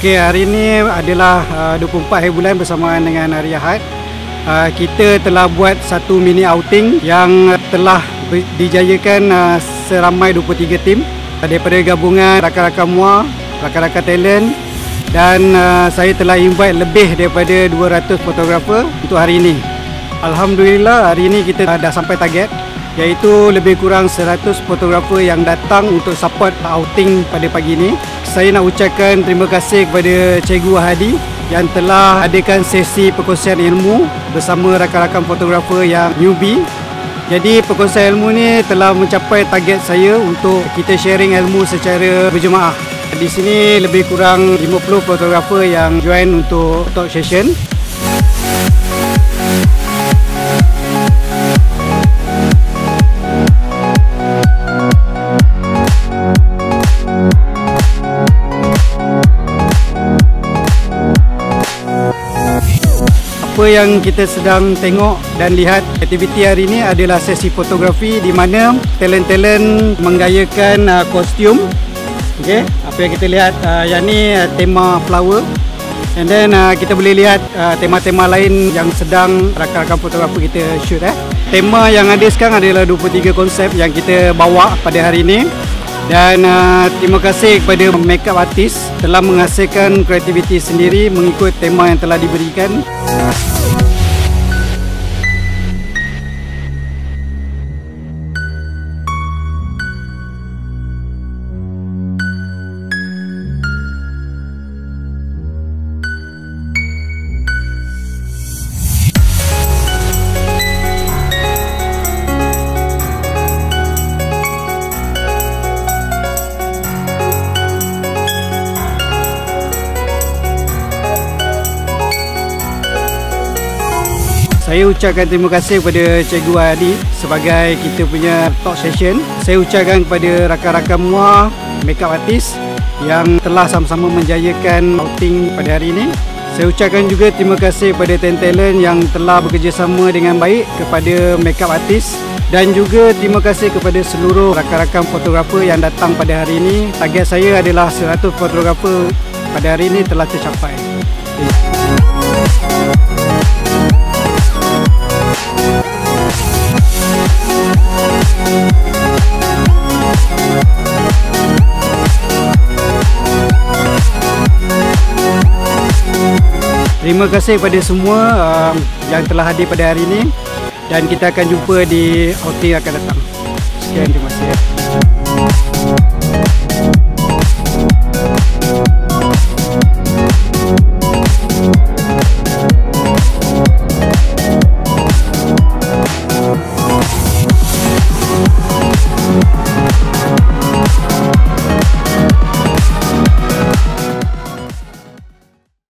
Okey, hari ini adalah 24 hari bulan bersamaan dengan hari Ahad. Kita telah buat satu mini outing yang telah dijayakan seramai 23 tim daripada gabungan rakan-rakan MUA, rakan-rakan talent, dan saya telah invite lebih daripada 200 fotografer untuk hari ini. Alhamdulillah, hari ini kita dah sampai target, iaitu lebih kurang 100 fotografer yang datang untuk support outing pada pagi ini. Saya nak ucapkan terima kasih kepada Cikgu Hadi yang telah adakan sesi perkongsian ilmu bersama rakan-rakan fotografer yang newbie. Jadi perkongsian ilmu ni telah mencapai target saya untuk kita sharing ilmu secara berjemaah. Di sini lebih kurang 50 fotografer yang join untuk talk session. Apa yang kita sedang tengok dan lihat aktiviti hari ini adalah sesi fotografi di mana talent-talent menggayakan kostum. Okey, apa yang kita lihat yang ni tema flower, and then kita boleh lihat tema-tema lain yang sedang rakan-rakan fotografer kita shoot. Tema yang ada sekarang adalah 23 konsep yang kita bawa pada hari ini. Dan terima kasih kepada makeup artist telah menghasilkan kreativiti sendiri mengikut tema yang telah diberikan. Saya ucapkan terima kasih kepada Cikgu Hadi sebagai kita punya talk session. Saya ucapkan kepada rakan-rakan MUA, makeup artist yang telah sama-sama menjayakan outing pada hari ini. Saya ucapkan juga terima kasih kepada talent yang telah bekerjasama dengan baik kepada makeup artist, dan juga terima kasih kepada seluruh rakan-rakan fotografer yang datang pada hari ini. Target saya adalah 100 fotografer pada hari ini telah tercapai. Terima kasih kepada semua yang telah hadir pada hari ini, dan kita akan jumpa di outing akan datang. Sekian, terima kasih.